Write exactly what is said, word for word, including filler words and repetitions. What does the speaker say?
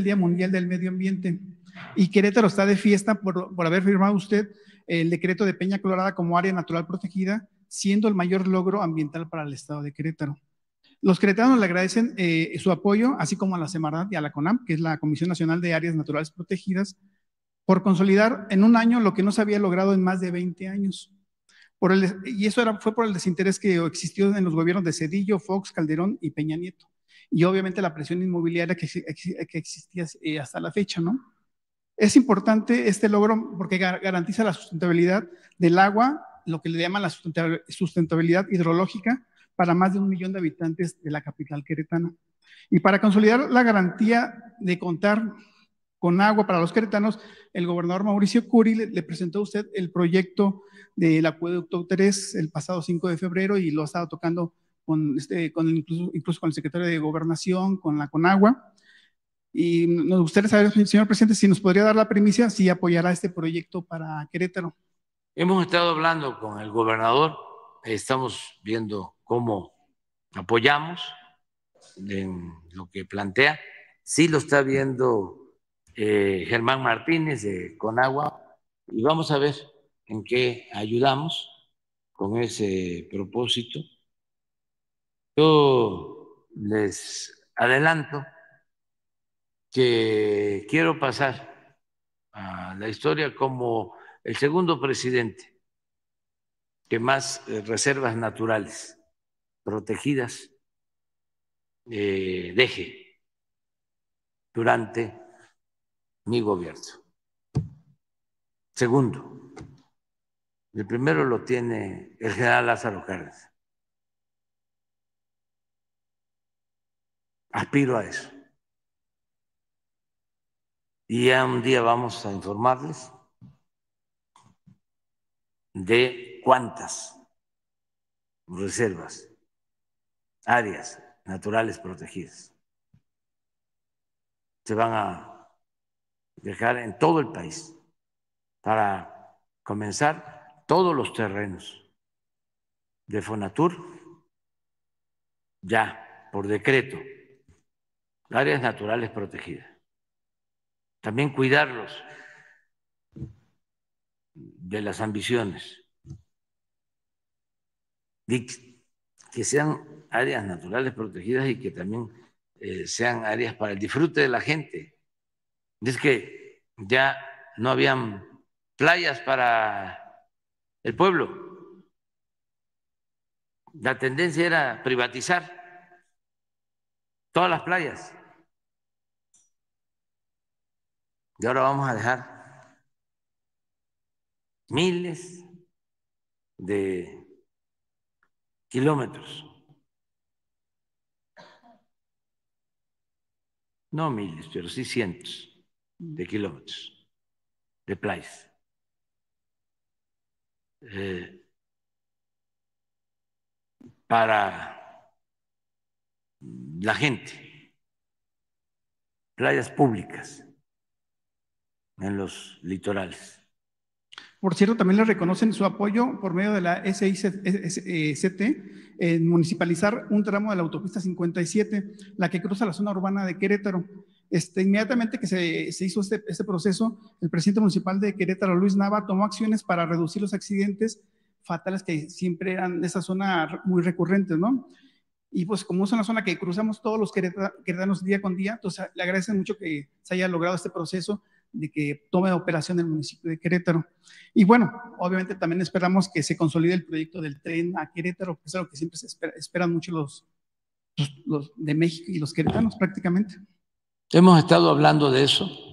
Día Mundial del Medio Ambiente. Y Querétaro está de fiesta por, por haber firmado usted el decreto de Peña Colorada como área natural protegida, siendo el mayor logro ambiental para el estado de Querétaro. Los queretanos le agradecen eh, su apoyo, así como a la Semarnat y a la CONAM, que es la Comisión Nacional de Áreas Naturales Protegidas, por consolidar en un año lo que no se había logrado en más de veinte años. Por el, y eso era, fue por el desinterés que existió en los gobiernos de Zedillo, Fox, Calderón y Peña Nieto. Y obviamente la presión inmobiliaria que, que existía eh, hasta la fecha, ¿no? Es importante este logro porque garantiza la sustentabilidad del agua, lo que le llaman la sustentabilidad hidrológica para más de un millón de habitantes de la capital queretana. Y para consolidar la garantía de contar con agua para los queretanos, el gobernador Mauricio Curi le, le presentó a usted el proyecto del acueducto tres el pasado cinco de febrero y lo ha estado tocando con este, con incluso, incluso con el secretario de Gobernación, con la Conagua. Y nos gustaría saber, señor presidente, si nos podría dar la primicia, si apoyará este proyecto para Querétaro. Hemos estado hablando con el gobernador, estamos viendo cómo apoyamos en lo que plantea. Sí lo está viendo eh, Germán Martínez de Conagua y vamos a ver en qué ayudamos con ese propósito. Yo les adelanto que quiero pasar a la historia como el segundo presidente que más eh, reservas naturales protegidas eh, deje durante mi gobierno. Segundo, el primero lo tiene el general Lázaro Cárdenas. Aspiro a eso. Y ya un día vamos a informarles de cuántas reservas, áreas naturales protegidas se van a dejar en todo el país para comenzar todos los terrenos de Fonatur, ya por decreto, áreas naturales protegidas. También cuidarlos de las ambiciones, y que sean áreas naturales protegidas y que también eh, sean áreas para el disfrute de la gente. Es que ya no habían playas para el pueblo. La tendencia era privatizar todas las playas. Y ahora vamos a dejar miles de kilómetros, no miles, pero sí cientos de kilómetros de playas. Eh, para la gente, playas públicas en los litorales. Por cierto, también le reconocen su apoyo por medio de la S I C T en municipalizar un tramo de la autopista cincuenta y siete, la que cruza la zona urbana de Querétaro. Este, inmediatamente que se, se hizo este, este proceso, el presidente municipal de Querétaro, Luis Nava, tomó acciones para reducir los accidentes fatales que siempre eran de esa zona muy recurrentes, ¿no? Y pues como es una zona que cruzamos todos los queretanos día con día, entonces le agradecen mucho que se haya logrado este proceso de que tome operación el municipio de Querétaro. Y bueno, obviamente también esperamos que se consolide el proyecto del tren a Querétaro, que es algo que siempre se espera, esperan mucho los, los, los de México y los queretanos prácticamente. Hemos estado hablando de eso